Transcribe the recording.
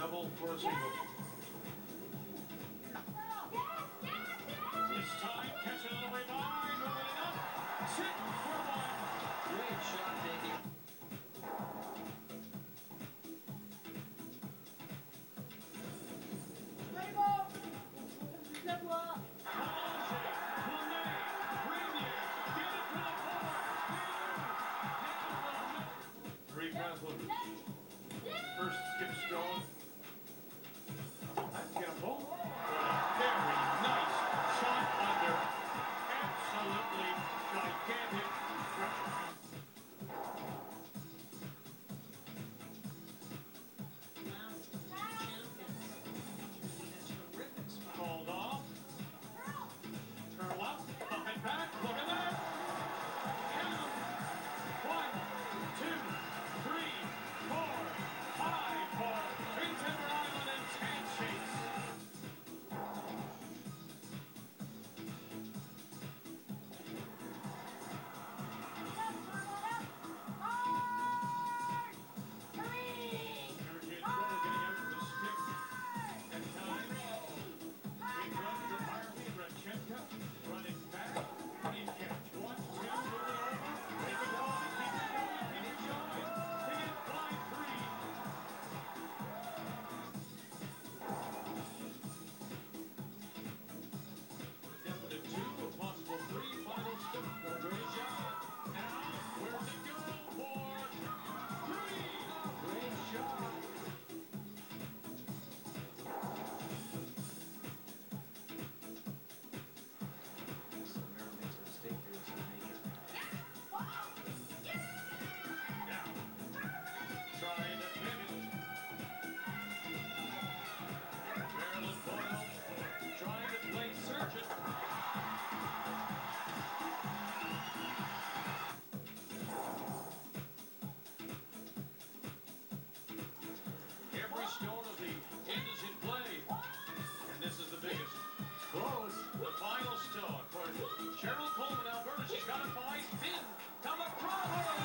double for a single. This time, catch it all the way by, moving it up, sitting for one. Great shot, Nicky. First skip stone. That's gettable. Very nice shot under. Absolutely gigantic. Called off. Curl up. Coming back. Look at that. Count. 1, 2, 3, 4, 5 for Prince Edward Island and handshakes. Close. The final stone for Cheryl Coleman, Alberta. She's got a 5 pin. Come across.